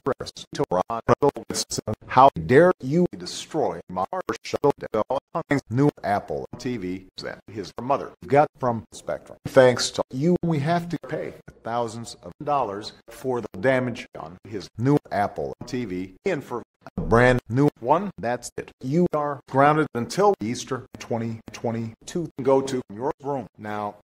Christo Ronaldson. How dare you destroy my shuttle new Apple TV that his mother got from Spectrum. Thanks to you, we have to pay thousands of dollars for the damage on his new Apple TV and for a brand new one. That's it. You are grounded until Easter 2022. Go to your room now.